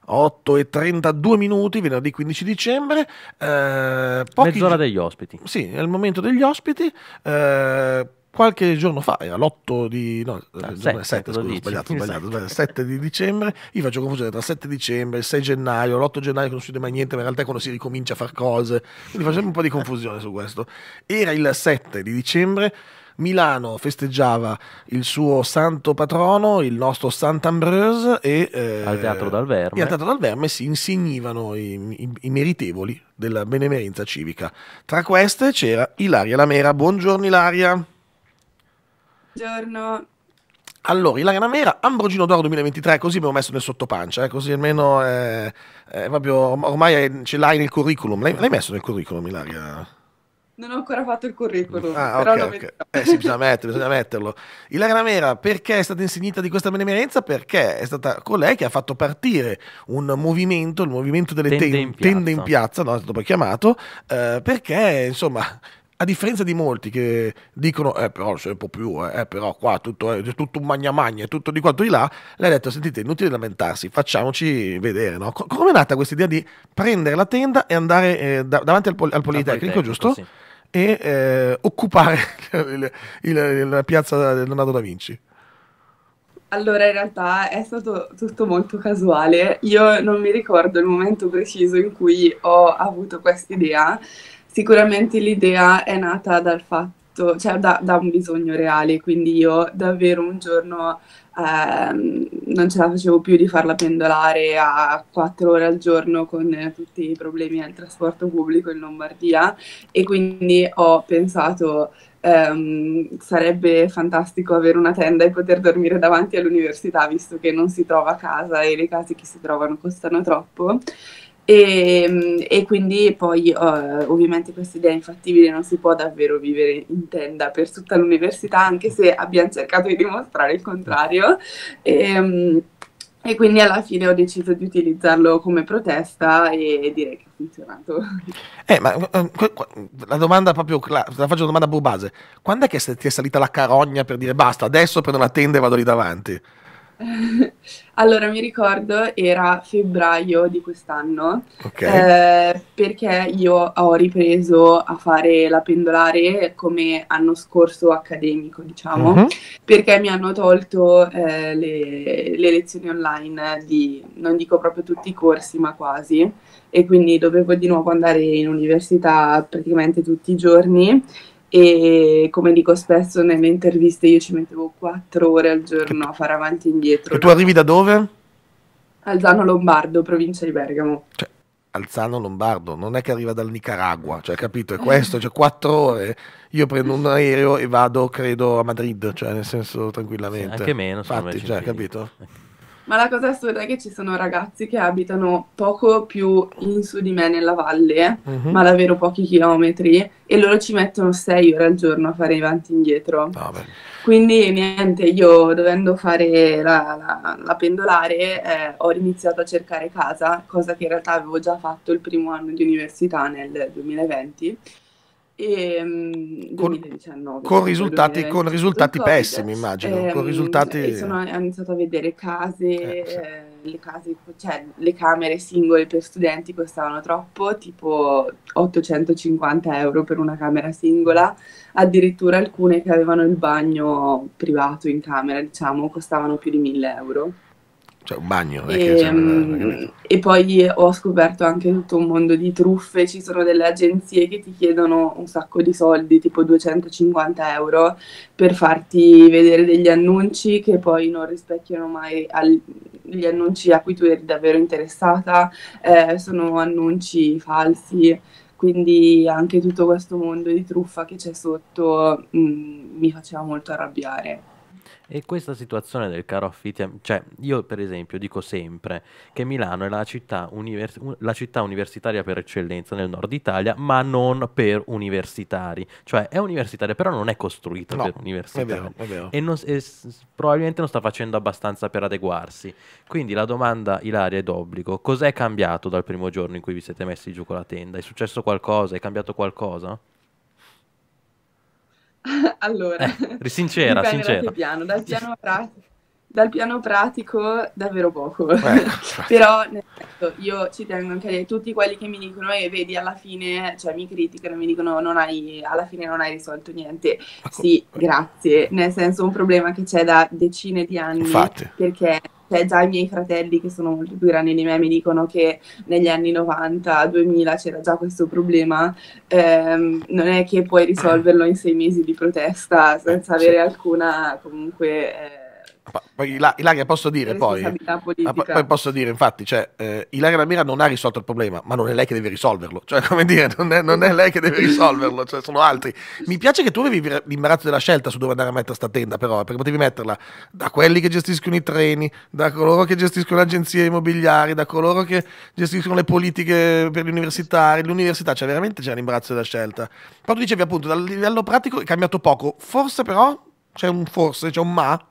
8:32 venerdì 15 dicembre. Mezz'ora degli ospiti. Sì, è il momento degli ospiti. Qualche giorno fa, era l'8 di... no, il giorno è 7, 7, cosa scusa, ho dici? sbagliato, Il sbagliato, 7. 7 di dicembre, io faccio confusione tra 7 dicembre, il 6 gennaio, l'8 gennaio che non succede mai niente, ma in realtà è quando si ricomincia a fare cose, quindi facciamo un po' di confusione su questo. Era il 7 di dicembre, Milano festeggiava il suo santo patrono, il nostro Sant'Ambrose, Al Teatro Dal e al Verme. Teatro dal Verme si insignivano i meritevoli della benemerenza civica. Tra queste c'era Ilaria Lamera. Buongiorno Ilaria. Buongiorno. Allora, Ilaria Lamera, Ambrogino d'Oro 2023, così abbiamo messo nel sottopancia, così almeno proprio, ormai ce l'hai nel curriculum. L'hai messo nel curriculum, Ilaria? Non ho ancora fatto il curriculum, Ah, però ok, lo ok. vedrò. Sì, bisogna metterlo. Ilaria Lamera, perché è stata insignita di questa benemerenza? Perché è stata colei che ha fatto partire un movimento, il movimento delle Tende in tende in piazza. piazza, no, è stato poi chiamato, perché, insomma, a differenza di molti che dicono, però c'è un po' più, però qua tutto è tutto un magna magna, è tutto di quanto di là, lei ha detto, sentite, inutile lamentarsi, facciamoci vedere, no? Come è nata questa idea di prendere la tenda e andare davanti al Al Politecnico, Politecnico, giusto? sì. E occupare la piazza del Leonardo da Vinci. Allora, in realtà è stato tutto molto casuale. Io non mi ricordo il momento preciso in cui ho avuto quest'idea. Sicuramente l'idea è nata dal fatto, cioè da un bisogno reale, quindi io davvero un giorno non ce la facevo più di farla pendolare a 4 ore al giorno con tutti i problemi al trasporto pubblico in Lombardia e quindi ho pensato sarebbe fantastico avere una tenda e poter dormire davanti all'università, visto che non si trova a casa e le case che si trovano costano troppo. E quindi poi ovviamente questa idea infattibile non si può davvero vivere in tenda per tutta l'università, anche se abbiamo cercato di dimostrare il contrario. E, e quindi alla fine ho deciso di utilizzarlo come protesta e direi che ha funzionato. La domanda proprio, te la faccio una domanda a base. Quando è che ti è salita la carogna per dire basta, adesso prendo la tenda e vado lì davanti? Allora, mi ricordo era febbraio di quest'anno, Ok? perché io ho ripreso a fare la pendolare come anno scorso accademico, diciamo, Mhm. perché mi hanno tolto le lezioni online di, non dico proprio tutti i corsi, ma quasi, e quindi dovevo di nuovo andare in università praticamente tutti i giorni. E come dico spesso nelle interviste, io ci mettevo 4 ore al Che tu, giorno a fare avanti e che indietro, tu no? arrivi da dove? Alzano Lombardo, provincia di Bergamo. Cioè, Alzano Lombardo, non è che arriva dal Nicaragua, cioè, capito? È questo, cioè 4 ore, io prendo un aereo e vado, credo, a Madrid, cioè, nel senso, Sì, anche tranquillamente. meno, secondo me Infatti, ci cioè, impieghi. capito? Ma la cosa assurda è che ci sono ragazzi che abitano poco più in su di me nella valle, Mhm. ma davvero pochi chilometri, e loro ci mettono 6 ore al giorno a fare avanti e indietro. No, beh. Quindi niente, io dovendo fare la pendolare ho iniziato a cercare casa, cosa che in realtà avevo già fatto il primo anno di università nel 2020 e Con, 2019, con perché poi il risultati, 2020 con c'è stato il risultati Covid, pessimi, immagino. Con risultati... ho iniziato a vedere case, Sì. le case, cioè le camere singole per studenti costavano troppo, tipo 850 euro per una camera singola, addirittura alcune che avevano il bagno privato in camera, diciamo, costavano più di 1000 euro. Cioè, un bagno, non è che... E, Cioè, capito? e poi ho scoperto anche tutto un mondo di truffe, ci sono delle agenzie che ti chiedono un sacco di soldi, tipo 250 euro, per farti vedere degli annunci che poi non rispecchiano mai gli annunci a cui tu eri davvero interessata, sono annunci falsi, quindi anche tutto questo mondo di truffa che c'è sotto, mi faceva molto arrabbiare. E questa situazione del caro affitti, cioè io per esempio dico sempre che Milano è la città universitaria per eccellenza nel nord Italia, ma non per universitari, cioè è universitaria però non è costruita per No, è universitari vero, è vero. e, probabilmente non sta facendo abbastanza per adeguarsi. Quindi la domanda, Ilaria, è d'obbligo: cos'è cambiato dal primo giorno in cui vi siete messi giù con la tenda? È successo qualcosa? È cambiato qualcosa? Allora, Sincera, dipende da che sincera. piano. Dal piano pratico. Dal piano pratico davvero poco, Infatti. però nel senso, io ci tengo anche a dire, tutti quelli che mi dicono e vedi alla fine, cioè mi criticano, mi dicono alla fine non hai risolto niente. Sì, grazie, nel senso un problema che c'è da decine di anni, Infatti. perché cioè, già i miei fratelli che sono molto più grandi di me mi dicono che negli anni 90, 2000 c'era già questo problema. Non è che puoi risolverlo in 6 mesi di protesta senza Sì. avere alcuna comunque Poi Ilaria, posso dire poi, responsabilità poi politica. posso dire, infatti, cioè, Ilaria Lamira non ha risolto il problema, ma non è lei che deve risolverlo, cioè, come dire, non è lei che deve risolverlo, cioè, sono altri. Mi piace che tu avevi l'imbarazzo della scelta su dove andare a mettere sta tenda, però, perché potevi metterla da quelli che gestiscono i treni, da coloro che gestiscono le agenzie immobiliari, da coloro che gestiscono le politiche per gli universitari, l'università, cioè, veramente c'è l'imbarazzo della scelta. Poi tu dicevi, appunto, dal livello pratico è cambiato poco, forse però, c'è un ma?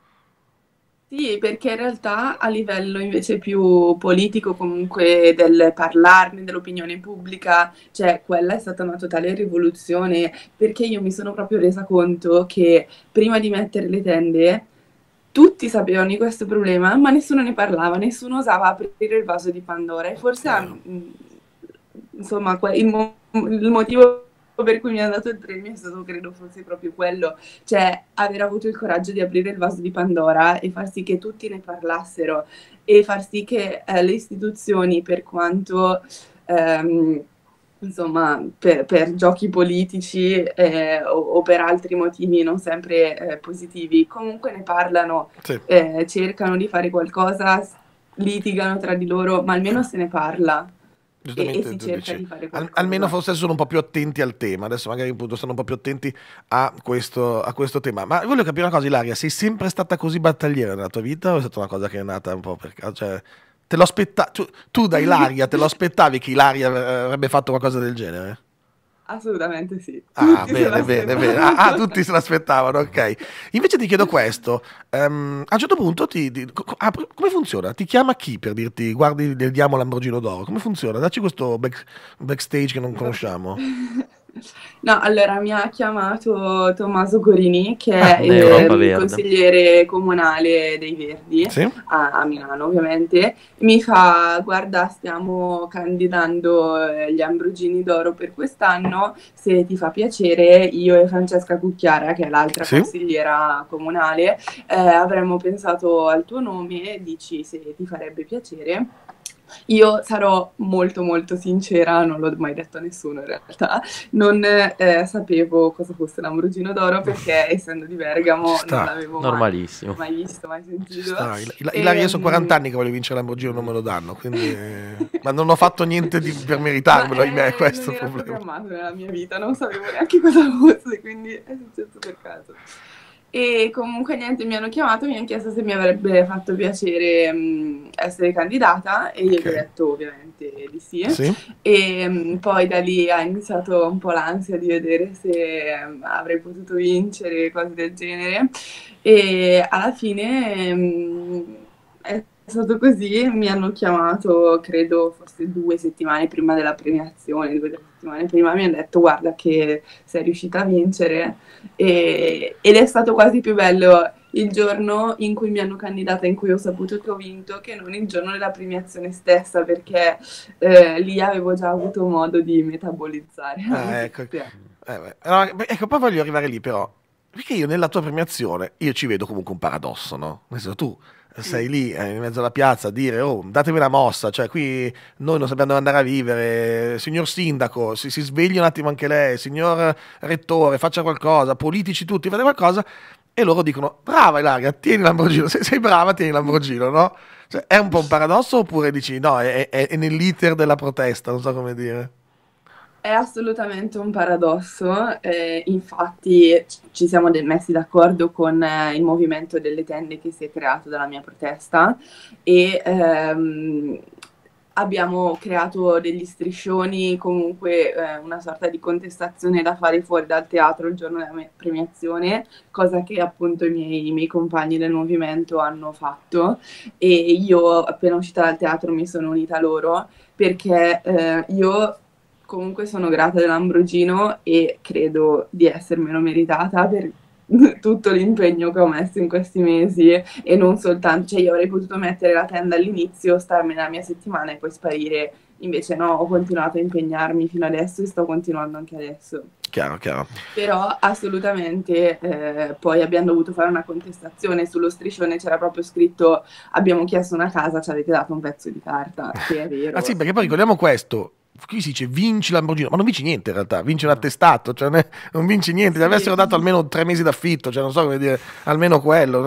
Sì, perché in realtà a livello invece più politico, comunque del parlarne, dell'opinione pubblica, cioè quella è stata una totale rivoluzione, perché io mi sono proprio resa conto che prima di mettere le tende tutti sapevano di questo problema, ma nessuno ne parlava, nessuno osava aprire il vaso di Pandora e forse Vero. insomma il motivo per cui mi hanno dato il premio è stato, credo fosse proprio quello, cioè aver avuto il coraggio di aprire il vaso di Pandora e far sì che tutti ne parlassero e far sì che le istituzioni, per quanto insomma, per giochi politici o per altri motivi non sempre positivi, comunque ne parlano, Sì. cercano di fare qualcosa, litigano tra di loro, ma almeno se ne parla e Giustamente si tu cerca dici, di fare almeno qualcosa. forse sono un po' più attenti al tema, adesso magari appunto stanno un po' più attenti a questo tema. Ma voglio capire una cosa, Ilaria, sei sempre stata così battagliera nella tua vita o è stata una cosa che è nata un po' per caso? Cioè, te lo aspettavi, tu da Ilaria, te lo aspettavi che Ilaria avrebbe fatto qualcosa del genere? Assolutamente sì, Ah, tutti se bene, bene, bene. l'aspettavano. Tutti se l'aspettavano, ok. Invece ti chiedo questo, a un certo punto come funziona? Ti chiama chi per dirti, guardi, le diamo l'Ambrogino d'oro? Come funziona? Dacci questo backstage che non conosciamo. No, allora mi ha chiamato Tommaso Gorini, che Ah, è ok. Europa il Verde. consigliere comunale dei Verdi Sì? a Milano, ovviamente. Mi fa: guarda, stiamo candidando gli Ambrogini d'oro per quest'anno. Se ti fa piacere, io e Francesca Cucchiara, che è l'altra Sì? consigliera comunale, avremmo pensato al tuo nome, dici se ti farebbe piacere. Io sarò molto molto sincera, non l'ho mai detto a nessuno in realtà, non sapevo cosa fosse l'Ambrogino d'oro perché essendo di Ci Bergamo non sta, l'avevo Normalissimo. mai visto, mai ci sentito. sta. Ilaria, io sono 40 E, anni che voglio vincere l'Ambrogino, non me lo danno, quindi... ma non ho fatto niente per ma meritarmelo, ahimè, questo non è il era problema. programmato nella mia vita, non sapevo neanche cosa fosse, quindi è successo per caso. E comunque niente, mi hanno chiamato, mi hanno chiesto se mi avrebbe fatto piacere essere candidata e io gli ho Ok. detto ovviamente di sì. Sì? E poi da lì ha iniziato un po' l'ansia di vedere se avrei potuto vincere, cose del genere. E alla fine è stato così, mi hanno chiamato, credo, forse 2 settimane prima della premiazione, 2 o 3 settimane prima, mi hanno detto guarda che sei riuscita a vincere ed è stato quasi più bello il giorno in cui mi hanno candidata, in cui ho saputo che ho vinto, che non il giorno della premiazione stessa, perché lì avevo già avuto modo di metabolizzare la Ah, ecco. notizia. Beh, allora, ecco, poi voglio arrivare lì però, perché io nella tua premiazione, io ci vedo comunque un paradosso, no? Nel senso, tu sei lì in mezzo alla piazza a dire, oh, datemi una mossa, cioè qui noi non sappiamo dove andare a vivere, signor sindaco, si svegli un attimo anche lei, signor rettore, faccia qualcosa, politici tutti, fate qualcosa, e loro dicono, brava Ilaria, tieni l'Ambrogino, se sei brava tieni l'Ambrogino, no? Cioè, è un po' un paradosso oppure dici, no, è nell'iter della protesta, non so come dire. È assolutamente un paradosso, infatti ci siamo messi d'accordo con il movimento delle tende che si è creato dalla mia protesta e abbiamo creato degli striscioni, comunque una sorta di contestazione da fare fuori dal teatro il giorno della premiazione, cosa che appunto i miei compagni del movimento hanno fatto e io appena uscita dal teatro mi sono unita a loro perché io comunque sono grata dell'Ambrogino e credo di essermelo meritata tutto l'impegno che ho messo in questi mesi e non soltanto, cioè io avrei potuto mettere la tenda all'inizio, starmene la mia settimana e poi sparire, invece no, ho continuato a impegnarmi fino adesso e sto continuando anche adesso. Chiaro, chiaro. Però assolutamente poi abbiamo dovuto fare una contestazione, sullo striscione c'era proprio scritto abbiamo chiesto una casa, ci avete dato un pezzo di carta, che è vero. Ah sì, perché poi ricordiamo questo. Qui si dice vinci Lamborghini, ma non vinci niente in realtà, vinci un attestato, cioè non vinci niente, ti avessero dato almeno 3 mesi d'affitto, cioè non so come dire, almeno quello.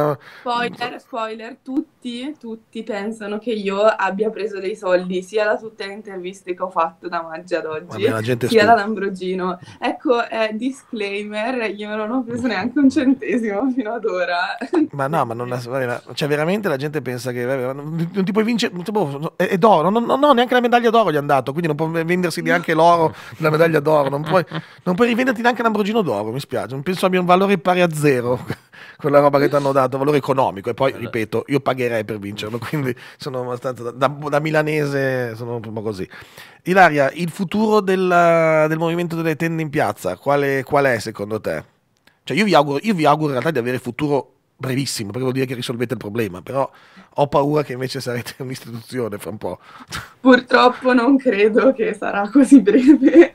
Spoiler, tutti pensano che io abbia preso dei soldi sia da tutte le interviste che ho fatto da maggio ad oggi, la gente sia da Lamborghini. Ecco, disclaimer, io non ho preso neanche un centesimo fino ad ora. Ma no, ma non cioè veramente la gente pensa che non ti puoi vincere, è d'oro, no, neanche la medaglia d'oro gli hanno dato, quindi non può vendersi neanche l'oro della medaglia d'oro, non puoi rivenderti neanche Lamborghini d'oro, mi spiace, non penso abbia un valore pari a zero quella roba che ti hanno dato, valore economico, e poi ripeto, io pagherei per vincerlo, quindi sono abbastanza da milanese, sono proprio così. Ilaria, il futuro del movimento delle tende in piazza, qual è secondo te? Cioè io vi auguro in realtà di avere futuro brevissimo, perché vuol dire che risolvete il problema, però ho paura che invece sarete un'istituzione fra un po'. Purtroppo non credo che sarà così breve.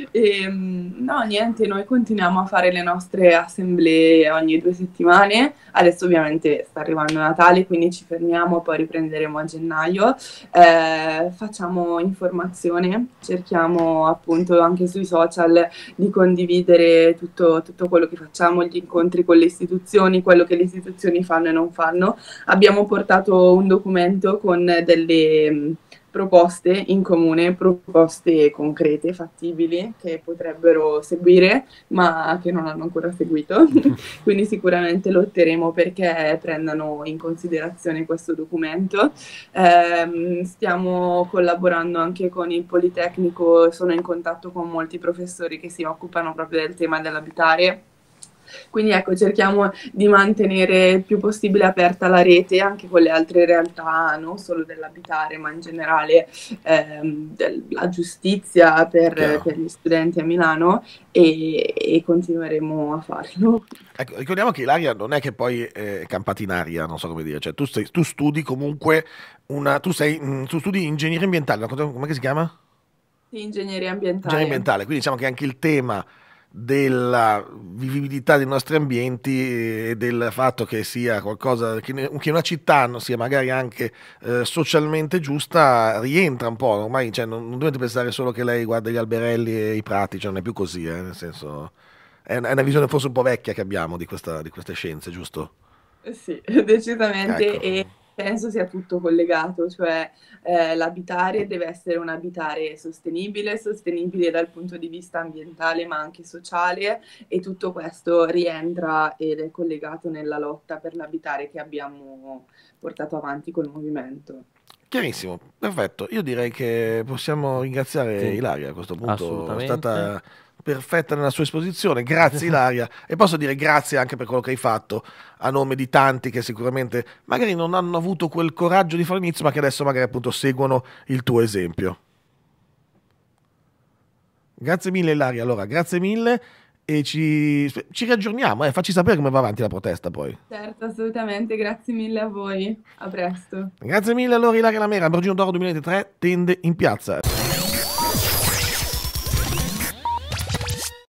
No, niente, noi continuiamo a fare le nostre assemblee ogni 2 settimane. Adesso ovviamente sta arrivando Natale, quindi ci fermiamo, poi riprenderemo a gennaio. Facciamo informazione, cerchiamo appunto anche sui social di condividere tutto quello che facciamo, gli incontri con le istituzioni, quello che le istituzioni fanno e non fanno. Abbiamo portato un documento con delle proposte in comune, proposte concrete, fattibili, che potrebbero seguire, ma che non hanno ancora seguito. Quindi sicuramente lotteremo perché prendano in considerazione questo documento. Stiamo collaborando anche con il Politecnico, sono in contatto con molti professori che si occupano proprio del tema dell'abitare. Quindi ecco, cerchiamo di mantenere il più possibile aperta la rete anche con le altre realtà, non solo dell'abitare, ma in generale della giustizia per gli studenti a Milano e continueremo a farlo. Ecco, ricordiamo che Ilaria non è che poi è campata in aria, non so come dire, cioè tu studi comunque tu studi ingegneria ambientale, come si chiama? Sì, ingegneria ambientale. Ingegneria ambientale, quindi diciamo che anche il tema della vivibilità dei nostri ambienti e del fatto che sia qualcosa che una città non sia magari anche socialmente giusta rientra un po', ormai cioè, non dovete pensare solo che lei guarda gli alberelli e i prati, cioè non è più così, nel senso è una visione forse un po' vecchia che abbiamo di queste scienze, giusto? Sì, decisamente, Ecco. e penso sia tutto collegato, cioè l'abitare deve essere un abitare sostenibile dal punto di vista ambientale ma anche sociale, e tutto questo rientra ed è collegato nella lotta per l'abitare che abbiamo portato avanti col movimento. Chiarissimo, perfetto. Io direi che possiamo ringraziare Sì, Ilaria a questo punto, è assolutamente. stata perfetta nella sua esposizione. Grazie Ilaria, e posso dire grazie anche per quello che hai fatto a nome di tanti che sicuramente magari non hanno avuto quel coraggio di fare l'inizio, ma che adesso magari appunto seguono il tuo esempio. Grazie mille Ilaria, allora grazie mille e ci riaggiorniamo, facci sapere come va avanti la protesta poi. Certo, assolutamente, grazie mille a voi, a presto. Grazie mille allora Ilaria Lamera, Lamborghini d'Oro 2023, tende in piazza.